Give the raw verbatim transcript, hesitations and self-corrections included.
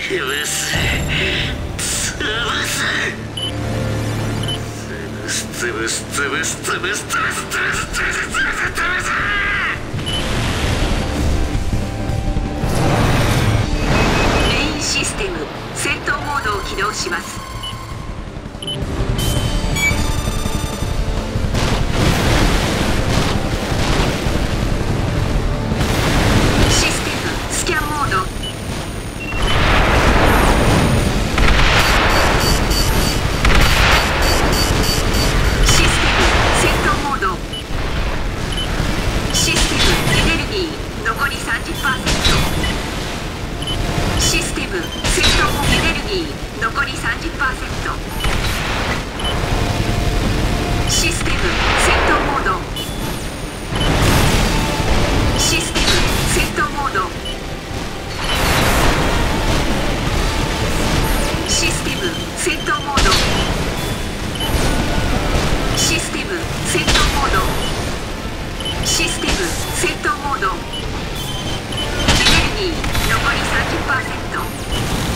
潰す潰す潰す潰す潰す潰す潰す潰す潰す潰す。 メインシステム戦闘モードを起動します。システムスキャンモード。システム戦闘モード。システムエネルギー残り さんじゅっパーセント。システム戦闘エネルギー残り さんじゅっパーセント。システム戦闘モード。システム戦闘モード。システム戦闘モード。システム戦闘モード。システム戦闘モード。エネルギー残り さんじゅっパーセント。